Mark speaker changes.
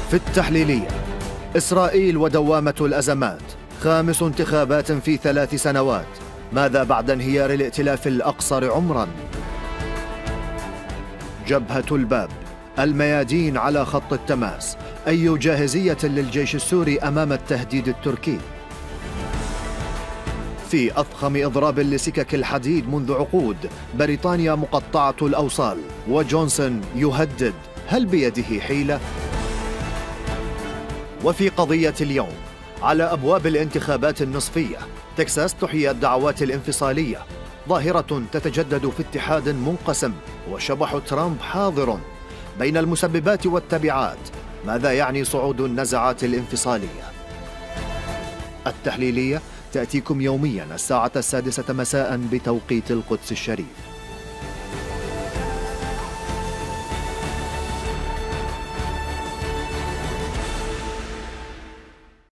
Speaker 1: في التحليلية: إسرائيل ودوامة الأزمات، 5 انتخابات في 3 سنوات، ماذا بعد انهيار الائتلاف الأقصر عمراً؟ جبهة الباب: الميادين على خط التماس، أي جاهزية للجيش السوري أمام التهديد التركي؟ في أضخم إضراب لسكك الحديد منذ عقود، بريطانيا مقطعة الأوصال وجونسون يهدد، هل بيده حيلة؟ وفي قضية اليوم: على أبواب الانتخابات النصفية، تكساس تحيي الدعوات الانفصالية، ظاهرة تتجدد في اتحاد منقسم، وشبح ترامب حاضر. بين المسببات والتبعات، ماذا يعني صعود النزعات الانفصالية؟ التحليلية تأتيكم يومياً الساعة 6 مساء بتوقيت القدس الشريف.